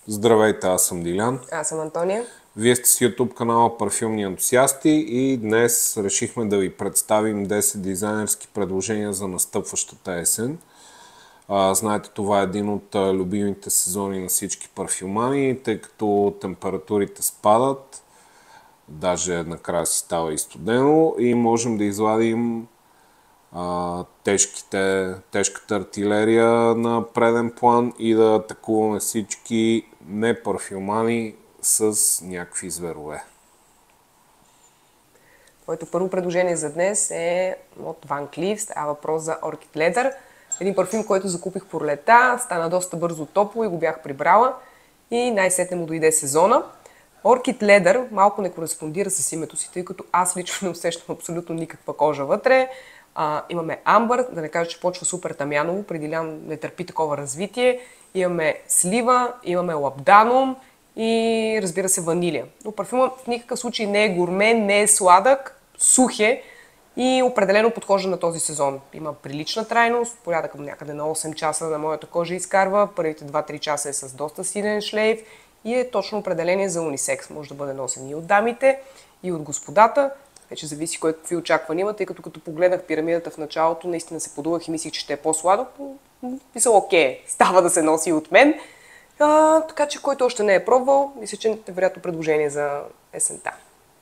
Здравейте, аз съм Дилян. Аз съм Антония. Вие сте с YouTube канала Парфюмни ентусиасти и днес решихме да ви представим 10 дизайнерски предложения за настъпващата есен. Знаете, това е един от любимите сезони на всички парфюмани, тъй като температурите спадат, даже накрая си става и студено и можем да извадим тежката артилерия на преден план и да атакуваме всички непарфюмани с някакви зверове. Твоето първо предложение за днес е от Van Cleef. Става въпрос за Orchid Leather. Един парфюм, който закупих по пролета, стана доста бързо топло и го бях прибрала. И най-сетне му дойде сезона. Orchid Leather малко не кореспондира с името си, тъй като аз лично не усещам абсолютно никаква кожа вътре. Имаме амбър, да не кажа, че почва супер тамяново, определено не търпи такова развитие. Имаме слива, имаме лабданум и разбира се ванилия. Но парфюмът в никакъв случай не е гурме, не е сладък, сух е и определено подхожда на този сезон. Има прилична трайност, порядък някъде на 8 часа на моята кожа изкарва, първите 2-3 часа е с доста силен шлейф и е точно определение за унисекс. Може да бъде носен и от дамите, и от господата. Вече зависи кой какви очаквания има, тъй като погледнах пирамидата в началото, наистина се подувах и мислих, че ще е по-сладък. Мисля, окей, става да се носи и от мен. Така че, който още не е пробвал, мисля, че е вероятно предложение за есента.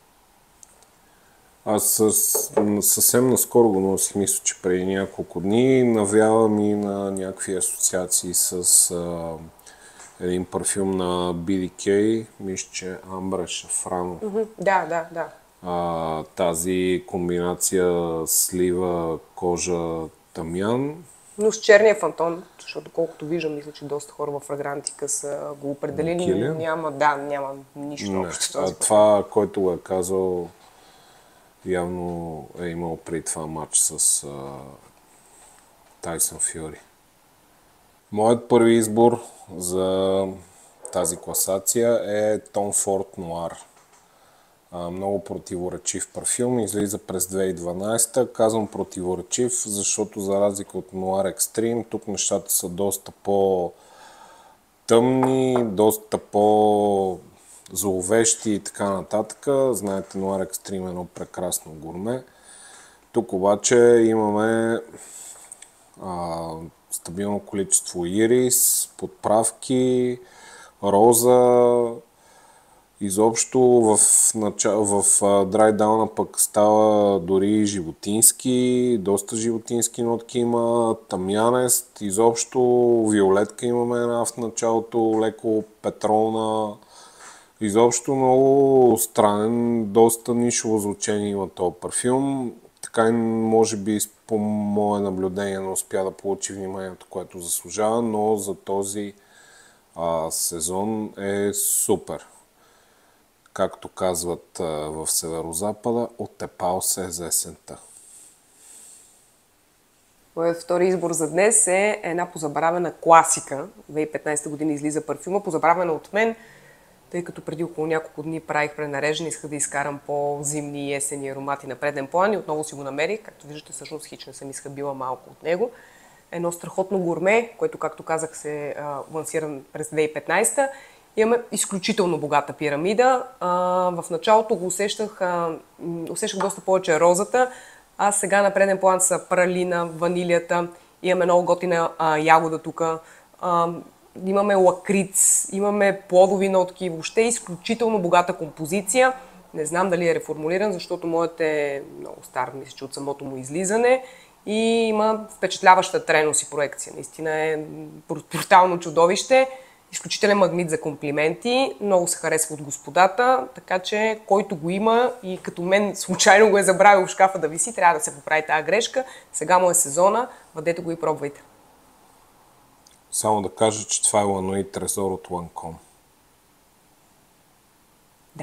Аз съвсем наскоро го носих, мисля, че преди няколко дни. Навявам и на някакви асоциации с един парфюм на BDK, мисля, че Амбре Шафрано. Да. Тази комбинация слива, кожа, тамян. Но с черния фантон, защото колкото виждам, мисля, че доста хора в фрагрантика са го определили, няма нищо общо с този. Това, който го е казал, явно е имал при това матч с Тайсън Фюри. Моят първи избор за тази класация е Tom Ford Noir. Много противоречив парфюм, излиза през 2012. Казвам противоречив, защото за разлика от Noir Extreme, тук нещата са доста по-тъмни, доста по-зловещи и така нататък. Знаете, Noir Extreme е едно прекрасно гурме. Тук обаче имаме стабилно количество ирис, подправки, роза. Изобщо в драйдауна пък става дори животински, доста животински нотки има, тамянест, изобщо виолетка имаме една в началото, леко петролна. Изобщо много странен, доста нишово звучение има този парфюм. Така и може би по мое наблюдение не успя да получи вниманието, което заслужава, но за този сезон е супер. Както казват в Северозапада, оттепал се за есента. Моят втори избор за днес е една позабравена класика. 2015 година излиза парфюма, позабравена от мен, тъй като преди около няколко дни правих пренареждане, исках да изкарам по-зимни и есени аромати на преден план и отново си го намерих. Както виждате, всъщност хич не съм изхабила малко от него. Едно страхотно гурме, което, както казах, се лансира през 2015. Имаме изключително богата пирамида. В началото го усещах доста повече розата, а сега на преден план са пралина, ванилията, имаме много готина ягода тук, имаме лакриц, имаме плодови нотки, въобще изключително богата композиция. Не знам дали е реформулиран, защото моят е много стар, мисля, че от самото му излизане и има впечатляваща трайност и проекция. Наистина е брутално чудовище. Изключителен магнит за комплименти, много се харесва от господата, така че който го има и като мен случайно го е забравил в шкафа да виси, трябва да се поправи тази грешка. Сега му е сезона, вадете го и пробвайте. Само да кажа, че това е Ланои Трезор от Lancôme. Да.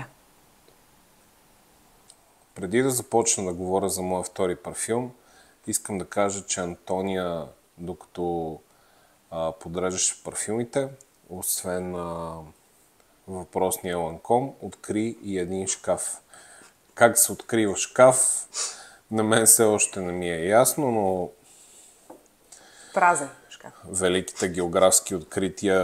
Преди да започна да говоря за моя втори парфюм, искам да кажа, че Антония, докато подреждаше парфюмите, освен въпросния Lancôme, откри и един шкаф. Как се открива шкаф, на мен все още не ми е ясно, но Празен шкаф. великите географски открития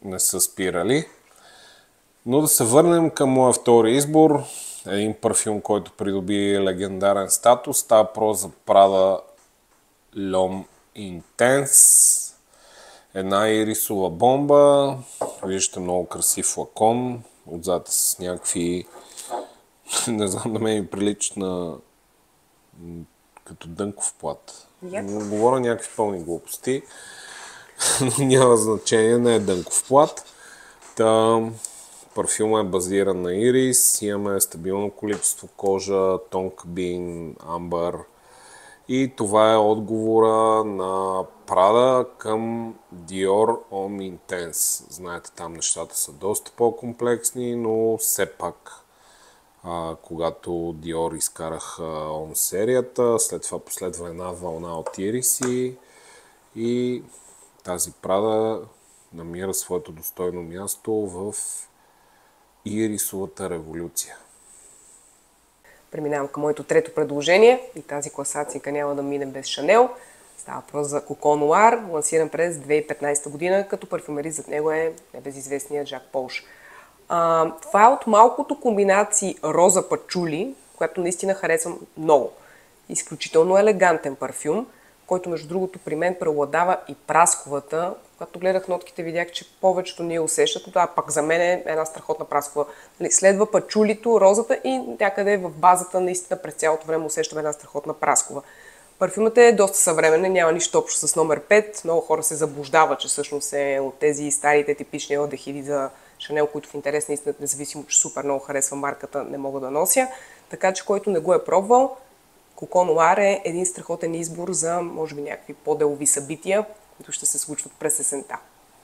не са спирали. Но да се върнем към моя втори избор. Един парфюм, който придоби легендарен статус. Става въпрос за Prada L'Homme Intense. Една ирисова бомба. Виждате много красив флакон. Отзад с някакви... не знам, на мен ми прилича на... като дънков плат. Говоря някакви пълни глупости. Но няма значение, не е дънков плат. Парфюма е базиран на ирис, имаме стабилно количество кожа, тон кабин, амбър. И това е отговора на Prada към Dior Homme Intense. Знаете, там нещата са доста по-комплексни, но все пак, когато Dior изкараха Homme серията, след това последва една вълна от ириси и тази Prada намира своето достойно място в ирисовата революция. Преминавам към моето трето предложение и тази класацийка няма да мине без Шанел. Става въпрос за Coco Noir, лансиран през 2015 година, като парфюмерист зад него е небезизвестният Жак Полш. Това е от малкото комбинации роза пачули, която наистина харесвам много. Изключително елегантен парфюм, който между другото при мен преобладава и прасковата. Когато гледах нотките, видях, че повечето не я усещат, но това пак за мен е една страхотна праскова. Следва пачулито, розата и някъде в базата наистина през цялото време усещам една страхотна праскова. Парфюмът е доста съвременен, няма нищо общо с номер 5. Много хора се заблуждават, че всъщност е от тези старите типични алдехиди за Шанел, които в интерес на истината, независимо, че супер много харесва марката, не мога да нося. Така че който не го е пробвал, Coco Noir е един страхотен избор за, може би, някакви по-делови събития, които ще се случват през есента.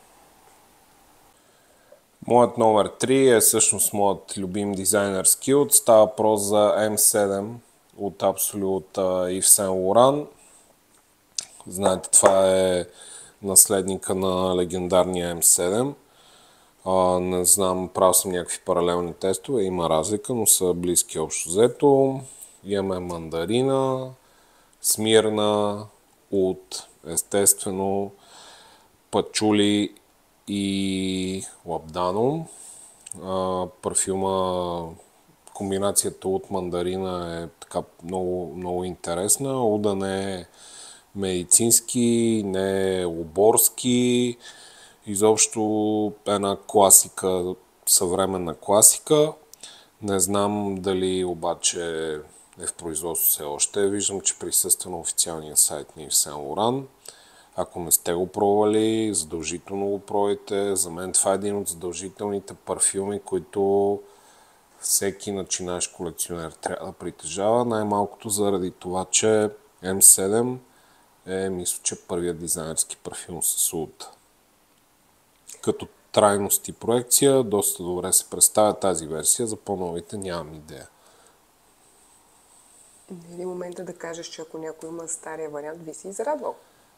Моят номер 3 е всъщност моят любим дизайнер Skilled. Става въпрос за M7 от Absolute Yves Saint Laurent. Знаете, това е наследника на легендарния M7. Не знам, правил съм някакви паралелни тестове, има разлика, но са близки общо взето. Имаме мандарина, смирна, от естествено пачули и лабданум. Парфюма, комбинацията от мандарина е така много, много интересна. Уда не е медицински, не е оборски. Изобщо една класика, съвременна класика. Не знам дали обаче е в производство все още. Виждам, че присъства на официалния сайт на Yves Saint Laurent. Ако не сте го пробвали, задължително го пробвайте. За мен това е един от задължителните парфюми, които всеки начинаещ колекционер трябва да притежава. Най-малкото заради това, че M7 е, мисля, че първият дизайнерски парфюм с уд. Като трайност и проекция, доста добре се представя тази версия. За по-новите нямам идея. Не е ли момента да кажеш, че ако някой има стария вариант, би си израдвал?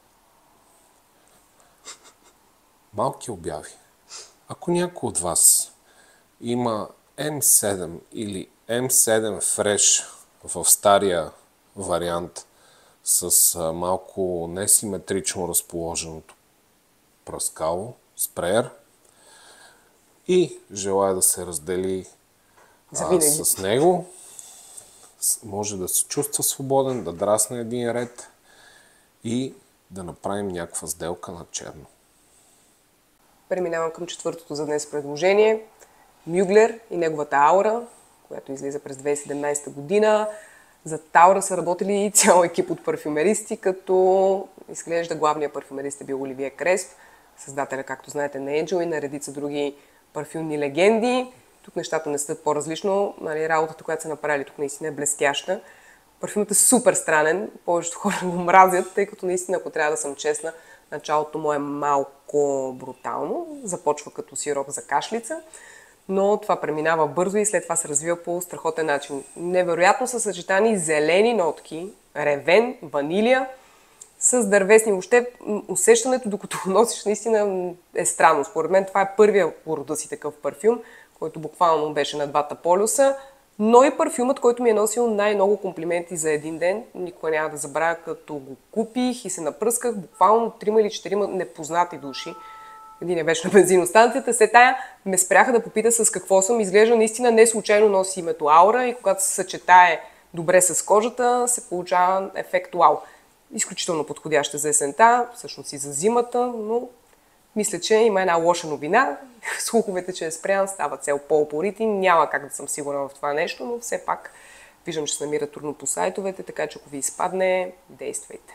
Малки обяви. Ако някой от вас има M7 или M7 Fresh в стария вариант с малко несиметрично разположеното пръскало, спреер, и желая да се раздели с него, може да се чувства свободен, да драсне един ред и да направим някаква сделка на черно. Преминавам към четвъртото за днес предложение. Мюглер и неговата аура, която излиза през 2017 година. За аура са работили цял екип от парфюмеристи, като изглежда главният парфюмерист е бил Оливие Кресп, създателя, както знаете, на Angel и на редица други парфюмни легенди. Тук нещата не са по-различно. Работата, която са направили тук, наистина е блестяща. Парфюмът е супер странен. Повечето хора го мразят, тъй като наистина, ако трябва да съм честна, началото му е малко брутално. Започва като сироп за кашлица, но това преминава бързо и след това се развива по страхотен начин. Невероятно са съчетани зелени нотки, ревен, ванилия, с дървесни. Въобще усещането, докато го носиш, наистина е странно. Според мен това е първия по рода си такъв парфюм, който буквално беше на двата полюса, но и парфюмът, който ми е носил най-много комплименти за един ден. Никога няма да забравя, като го купих и се напръсках, буквално 3 или 4 непознати души един беше на бензиностанцията, след тая ме спряха да попита с какво съм. Изглежда наистина не случайно носи името аура и когато се съчетае добре с кожата, се получава ефект вау. Изключително подходяща за есента, всъщност и за зимата, но мисля, че има една лоша новина. Слуховете, че е спрян, става цел по-опорити. Няма как да съм сигурна в това нещо, но все пак виждам, че се намира трудно по сайтовете, така че ако ви изпадне, действайте.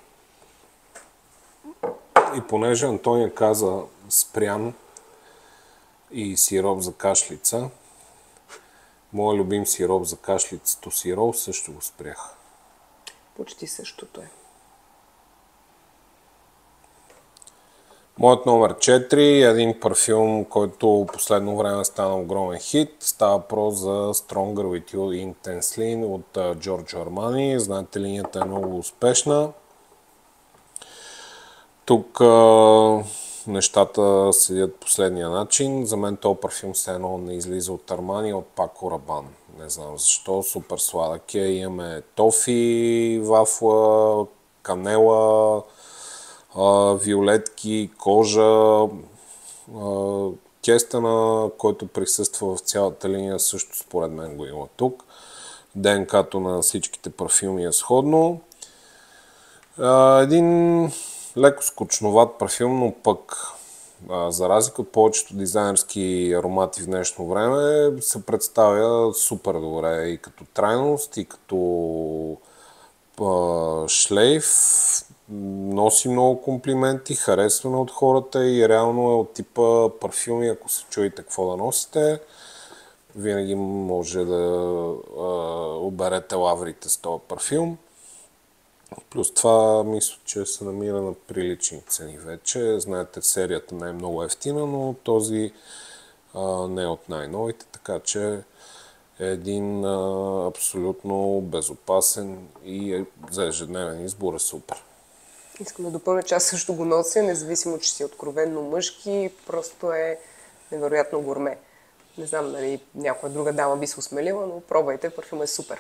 И понеже Антония каза спрян и сироп за кашлица, моят любим сироп за кашлица Тосирол също го спрях. Почти същото е. Моят номер 4 е един парфюм, който последно време стана огромен хит. Става въпрос за Stronger With You Intensely от Giorgio Armani. Знаете, линията е много успешна. Тук нещата седят последния начин. За мен този парфюм все едно не излиза от Армани, от Paco Rabanne. Не знам защо, супер сладък е. Имаме тофи, вафла, канела, виолетки, кожа, кестена, който присъства в цялата линия, също според мен го има тук. ДНК-то на всичките парфюми е сходно. Един леко скучноват парфюм, но пък за разлика от повечето дизайнерски аромати в днешно време се представя супер добре и като трайност, и като шлейф. Носи много комплименти, харесване от хората и реално е от типа парфюми, ако се чуете какво да носите, винаги може да оберете лаврите с този парфюм. Плюс това мисля, че се намира на прилични цени вече. Знаете, серията не е много ефтина, но този не е от най-новите, така че е един абсолютно безопасен и за ежедневен избор е супер. Искам да допълня, че аз също го нося, независимо, че си откровенно мъжки, просто е невероятно гурме. Не знам дали някоя друга дама би се осмелила, но пробвайте, парфюм е супер.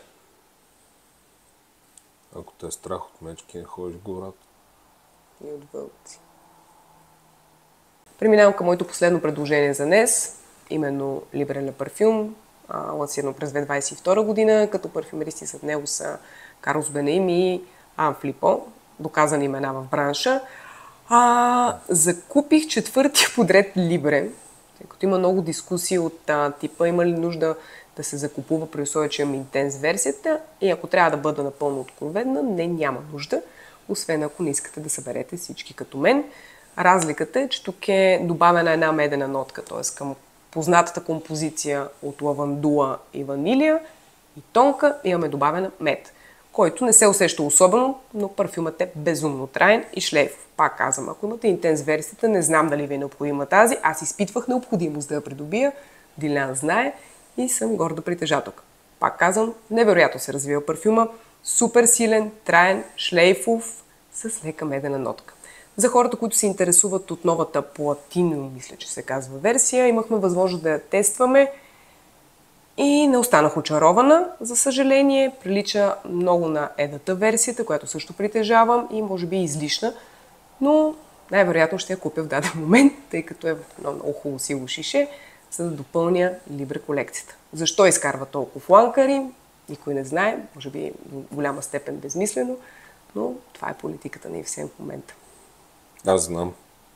Ако те е страх от мечки, не ходиш в гората. И от вълци. Преминавам към моето последно предложение за днес, именно Libre Le Parfum, лансирано през 2022 година, като парфюмеристи зад него са Карлос Бенеим и Ан Флипо, доказани имена в бранша. Закупих четвъртия подред Libre, тъй като има много дискусии от типа има ли нужда да се закупува при условие, че имам интенс версията и ако трябва да бъда напълно откровенна, няма нужда, освен ако не искате да съберете всички като мен. Разликата е, че тук е добавена една медена нотка, т.е. към познатата композиция от лавандула и ванилия и тонка имаме добавена мед, който не се усеща особено, но парфюмът е безумно траен и шлейфов. Пак казвам, ако имате интенс версията, не знам дали ви е необходима тази, аз изпитвах необходимост да я придобия, Дилян знае и съм горда притежателка. Пак казвам, невероятно се развива парфюма, супер силен, траен, шлейфов, с лека медена нотка. За хората, които се интересуват от новата Платинум, мисля, че се казва версия, имахме възможност да я тестваме и не останах очарована. За съжаление, прилича много на едната версията, която също притежавам и може би е излишна, но най-вероятно ще я купя в даден момент, тъй като е в едно много хубаво сило шише, за да допълня Libre колекцията. Защо изкарва толкова фланкари? Никой не знае, може би в голяма степен безмислено, но това е политиката на Ив в момента. Аз знам.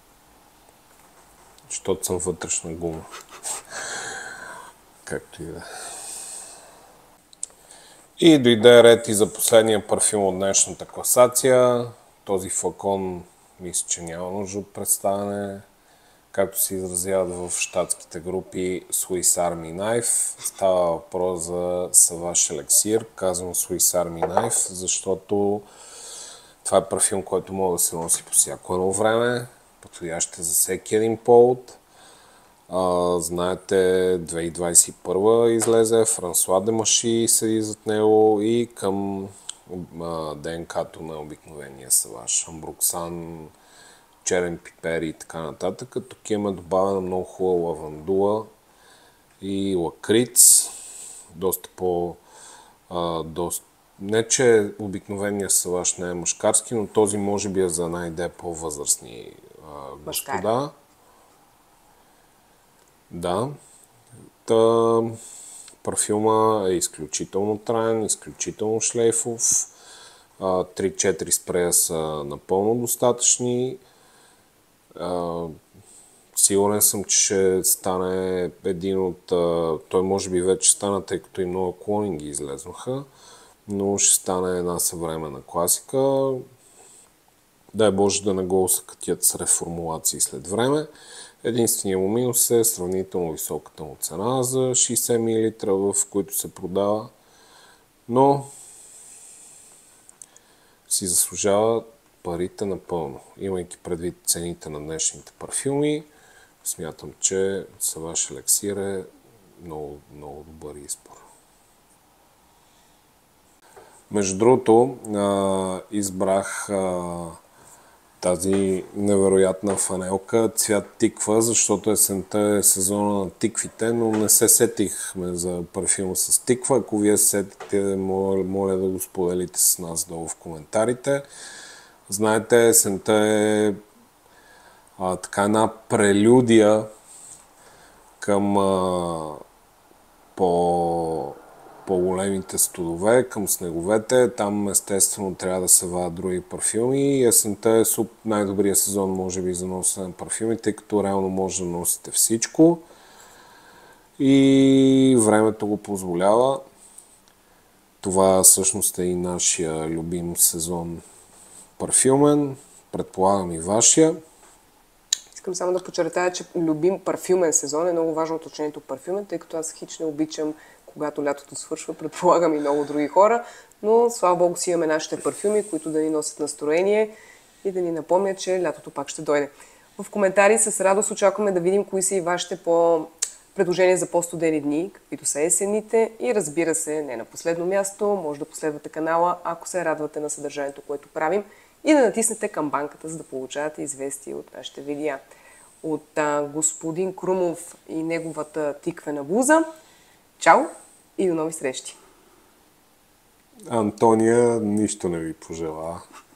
Защото съм вътрешна гума. Както и да. И дойде ред и за последния парфюм от днешната класация. Този флакон мисля, че няма нужда от представяне. Както се изразяват в щатските групи Swiss Army Knife. Става въпрос за Savage Elixir. Казвам Swiss Army Knife, защото това е парфюм, който може да се носи по всяко едно време. Подходящ е за всеки един повод. Знаете, 2021 излезе, Франсуа Демаши седи зад него и към ДНК-то на обикновения Savage. Амброксан, черен пипер и така нататък. Тук има добавена много хубава лавандула и лакриц. Доста по... Не, че обикновения Savage не е мъжкарски, но този може би е за най-де по-възрастни господа. Да. Та, парфюма е изключително траен, изключително шлейфов. 3-4 спрея са напълно достатъчни. Сигурен съм, че ще стане един от... Той може би вече стана, тъй като и много клонинги излезнаха, но ще стане една съвременна класика. Дай Боже да не го усъкътят с реформулации след време. Единственият му минус е сравнително високата му цена за 60 мл, в които се продава, но си заслужава парите напълно. Имайки предвид цените на днешните парфюми, смятам, че Savage Elixir е много, много добър избор. Между другото, избрах тази невероятна фанелка цвят тиква, защото есента е сезона на тиквите, но не се сетихме за парфюма с тиква. Ако вие се сетите, моля да го споделите с нас долу в коментарите. Знаете, есента е така една прелюдия към по-големите студове, към снеговете. Там естествено трябва да се вадят други парфюми. Есента е най-добрият сезон, може би, за носене на парфюми, тъй като реално може да носите всичко. И времето го позволява. Това всъщност е и нашия любим сезон парфюмен. Предполагам и вашия. Искам само да подчертая, че любим парфюмен сезон е много важно уточнението парфюмен, тъй като аз хич не обичам, когато лятото свършва, предполагам и много други хора, но слава Богу си имаме нашите парфюми, които да ни носят настроение и да ни напомнят, че лятото пак ще дойде. В коментари с радост очакваме да видим кои са и вашите предложения за по-студени дни, каквито са есенните, и разбира се, не на последно място, може да последвате канала, ако се радвате на съдържанието, което правим, и да натиснете камбанката, за да получавате известия от нашите видеа. От господин Крумов и неговата тиквена блуза. Чао и до нови срещи! Антония нищо не ви пожела.